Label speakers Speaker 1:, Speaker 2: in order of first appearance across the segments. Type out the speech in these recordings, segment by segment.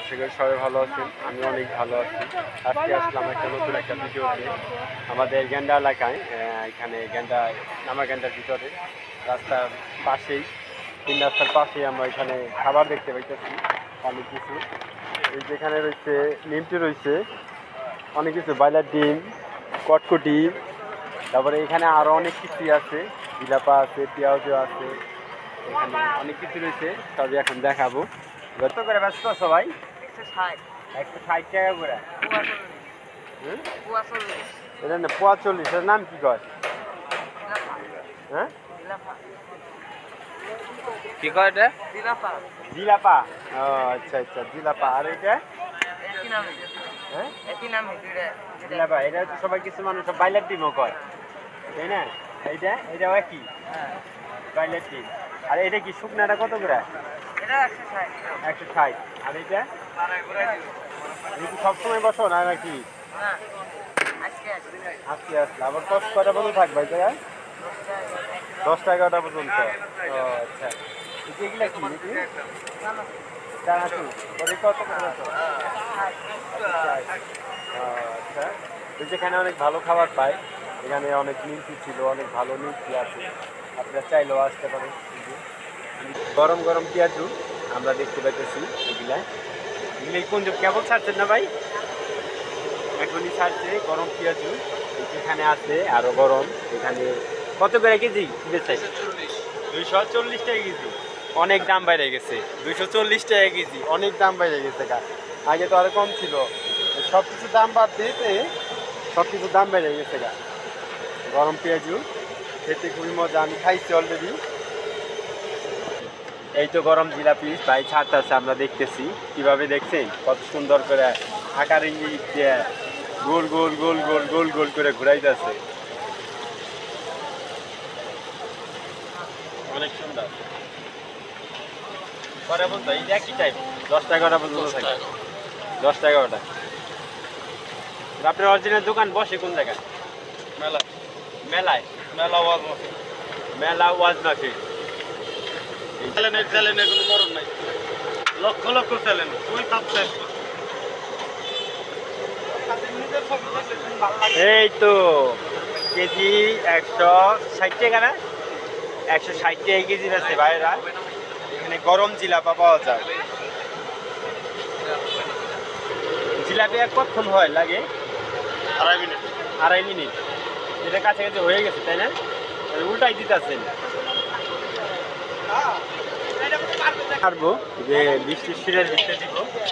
Speaker 1: আশা করি সবাই ভালো আছেন। আমি অনেক ভালো আছি। আজকে আসলাম একটা নতুন একটা ভিডিওতে আমাদের গেন্ডা এলাকায়। এখানে গেন্ডা গেন্ডার ভিতরে রাস্তার পাশেই, 3 রাস্তার পাশেই আমরা এখানে খাবার দেখতে পাইতেছি। অনেক কিছু এই যেখানে রয়েছে নিমটি রয়েছে, অনেক কিছু ব্রয়লার ডিম, কটকটি, তারপরে এখানে আরও অনেক কিছুই আছে, জিলাপা আছে, পেঁয়াজও আছে, এখানে অনেক কিছু রয়েছে, সবই এখন দেখাবো। কত করে ব্যস্ত আছো ভাই? 160 টাকা করে। এটা না 45, এর নাম কি কয়? হ্যাঁ কি কয় এটা? জিলাপা। ও আচ্ছা আচ্ছা, জিলাপা। আর এটা হ্যাঁ জিলাপা। এটা হচ্ছে সবাই কিছু মানুষ বাইলার ডিমও কয়, তাই না? এটাও একই বাইলার ডিম। আর এটা কি শুকনাটা কত করে? 160। আর এটা কি সবসময় বসো না নাকি? আজকে আসলে আবার কটা পর্যন্ত থাকবে এই জায়গায়? 10টা 11টা পর্যন্ত। ও আচ্ছা, এগুলা কি চানাচুর? ওটা কত করে? আচ্ছা, যেখানে অনেক ভালো খাবার পায়, এখানে অনেক নিমকি ছিল, অনেক ভালো নিমকি আছে, আপনারা চাইলেও আসতে পারেন। গরম গরম পেঁয়াজু আমরা দেখতে পাইতেছি। এগুলা কোন কেবল ছাড়ছেন না ভাই? এখনই ছাড়ছে গরম পেঁয়াজু। এখানে আছে আরো গরম। এখানে কত করে কেজি? 240 টাকা কেজি। অনেক দাম বাইরে গেছে। 240 টাকা কেজি, অনেক দাম বাইরে গেছে। আগে তো আরো কম ছিল। সব কিছু দাম বাদ দিতে সব কিছু দাম বেড়ে গেছে। গরম পেঁয়াজু খেতে খুবই মজা, আমি খাইছি অলরেডি। এই তো গরম জিলাপি ভাই ছাড়তেছে, আমরা দেখতেছি কিভাবে। দেখছেন কত সুন্দর করে আকার ইঙ্গিত দিয়ে গোল গোল গোল গোল গোল গোল করে ঘুরাইতেছে, অনেক সুন্দর। পরে বলতো এই একই টাইপ 10 টাকা পর্যন্ত থাকে। 10 টাকা ওটা। আপনার অরিজিনাল দোকান বসে কোন জায়গায়? মেলায়। মেলা ওয়াজ মাহফিল। চ্যালেঞ্জের কোনো মরণ নাই, লক্ষ লক্ষ চ্যালেঞ্জ। তুই সাবস্ক্রাইব কর। এই তো কেজি 160 টাকা না? 160 টাকা কেজি আছে ভাইরা। এখানে গরম জিলাপা পাওয়া যায়। জিলাপি আর কতক্ষণ হয় লাগে? 2.5 মিনিট। 2.5 মিনিট। এটা কাছাকাছি হয়ে গেছে তাই না? উল্টাই দিতেছেন। পারবো যে বৃষ্টির শিরের ভিতরে দিব।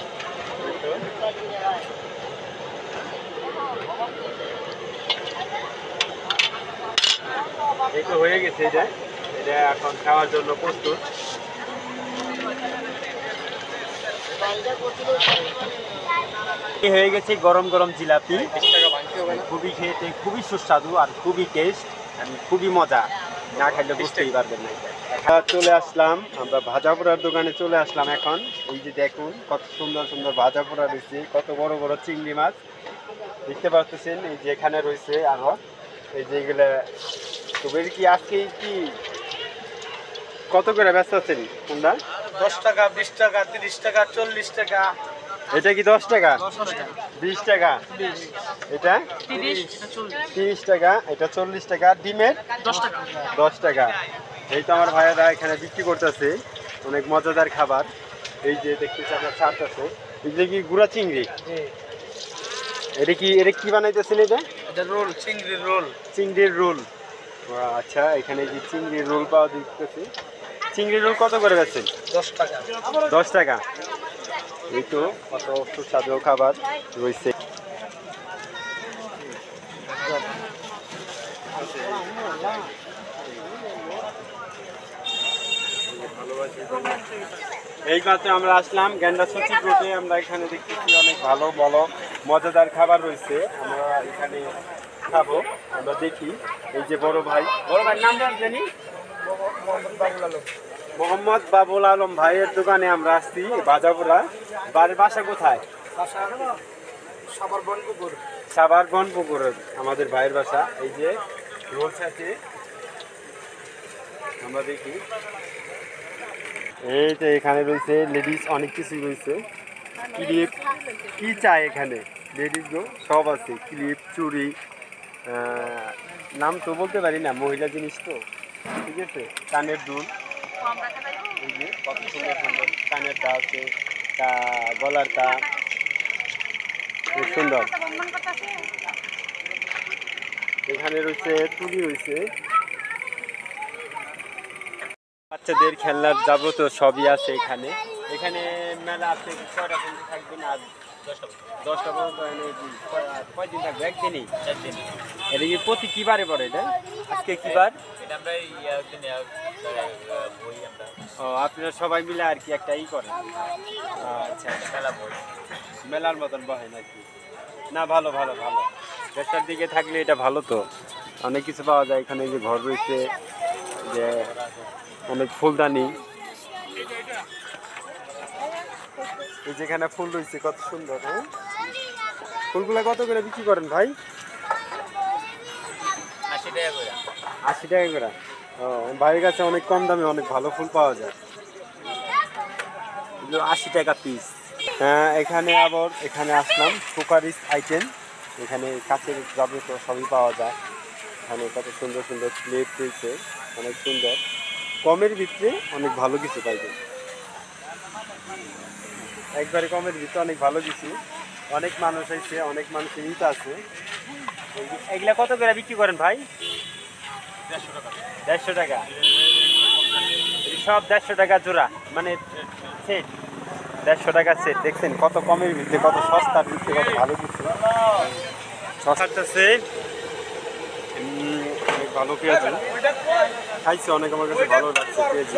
Speaker 1: এই তো হয়ে গেছে। এটা এখন খাওয়ার জন্য প্রস্তুত। হয়ে গেছে গরম গরম জিলাপি। খুবই খেতে খুবই সুস্বাদু আর খুবই টেস্ট, খুবই মজা। না খাইলে বুঝতেই পারবেন না। চলে আসলাম আমরা ভাজা পোড়ার দোকানে চলে আসলাম এখন। এই যে দেখুন কত সুন্দর সুন্দর ভাজা পোড়া রয়েছে, কত বড় বড় চিংড়ি মাছ দেখতে পাচ্ছেন। এই যে এখানে রয়েছে আরো এই যে এগুলা। তো কি আজকে কি কত করে ব্যস্ত আছেন কোনটা?
Speaker 2: 10 টাকা, 20 টাকা, 30 টাকা, 40 টাকা।
Speaker 1: এটা কি 10 টাকা? 20 টাকা। এটা 30 টাকা। এটা 40 টাকা। ডিমের 10 টাকা। এই তো আমার ভাইয়েরা এখানে বিক্রি করতেছে, অনেক মজাদার খাবার। এই যে দেখতেছি আপনার চাট আছে। এটা কি গুড়া চিংড়ি? এটা কি বানাইতেছেন?
Speaker 2: এটা রোল, চিংড়ির রোল।
Speaker 1: চিংড়ির রোল। আচ্ছা, এখানে যে চিংড়ির রোল পাওয়া দিতেছে। চিংড়ির রোল কত করে বেচছেন?
Speaker 2: 10 টাকা।
Speaker 1: 10 টাকা। এই তো কত সুস্বাদু খাবার রয়েছে। এই মাত্র আমরা আসলাম গ্যান্ডা সচিব রোডে। আমরা এখানে দেখতেছি অনেক ভালো ভালো মজাদার খাবার রয়েছে। আমরা এখানে খাবো, আমরা দেখি। এই যে বড় ভাই নাম জানি মোহাম্মদ বাবুল আলম ভাইয়ের দোকানে আমরা আসছি বাজাপুরা। বাড়ির বাসা কোথায়? সাভার বনপুকুর আমাদের ভাইয়ের বাসা। এই যে রোল আছে, আমরা দেখি। এই তো এখানে রয়েছে লেডিস অনেক কিছু রয়েছে। ক্লিপ কি চাই এখানে লেডিস গো সব আছে, ক্লিপ, চুড়ি, নাম তো বলতে পারি না, মহিলা জিনিস তো, ঠিক আছে। কানের দুল, এই যে কত সুন্দর সুন্দর কানের টা আছে, তা গলার টা খুব সুন্দর। এখানে রয়েছে চুড়ি, রয়েছে বাচ্চাদের খেলনার যাবতীয় সবই আছে এখানে। এখানে মেলা আছে, কয়টা পর্যন্ত থাকবেন? আর 10টা পর্যন্ত। কয়দিন থাকবে? একদিনই? এটা কি প্রতি কি বারে পড়ে এটা? আজকে কি বার? ও, আপনারা সবাই মিলে আর কি একটা করেন? আচ্ছা, মেলার মতন বহে নাকি? না, ভালো ভালো ভালো, দেশটার দিকে থাকলে এটা ভালো তো, অনেক কিছু পাওয়া যায় এখানে। যে ঘর রয়েছে, যে অনেক ফুলদানি, এই যেখানে ফুল রয়েছে কত সুন্দর। হ্যাঁ, ফুলগুলা কত করে বিক্রি করেন ভাই?
Speaker 2: 80 টাকা করে।
Speaker 1: 80 টাকা করে? ও, ভাইয়ের কাছে অনেক কম দামে অনেক ভালো ফুল পাওয়া যায়, 80 টাকা পিস। হ্যাঁ, এখানে আবার এখানে আসলাম কুকারিস আইটেম, এখানে কাছের যাবতীয় সবই পাওয়া যায়। এখানে কত সুন্দর সুন্দর প্লেট রয়েছে, অনেক সুন্দর, কমের ভিতরে অনেক ভালো কিছু পাইবেন, একবারে কমের ভিতরে অনেক ভালো কিছু। অনেক মানুষ এসে, অনেক মানুষের নিতে আছে। এগুলা কত করে বিক্রি করেন ভাই? 150 টাকা? সব 150 টাকা জোড়া, মানে সেট 150 টাকা সেট। দেখছেন কত কমের ভিতরে, কত সস্তার ভিতরে, কত ভালো কিছু সস্তাছে। অনেক ভালো পেঁয়াজ খাইছে, অনেক আমার কাছে ভালো লাগছে পেঁয়াজ।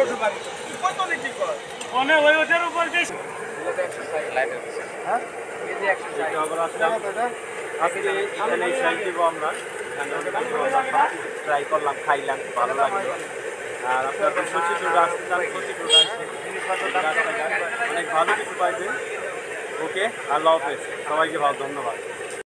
Speaker 1: আজকে এখানে সাইড দেবো আমরা, ট্রাই করলাম, খাইলাম, ভালো লাগলো। আর আপনারা তো সচিব রোড আসতে চান, সচিব রোড আসছে, অনেক ভালো কিছু পাইবেন। ওকে, আল্লাহ হাফেজ, সবাইকে ভালো, ধন্যবাদ।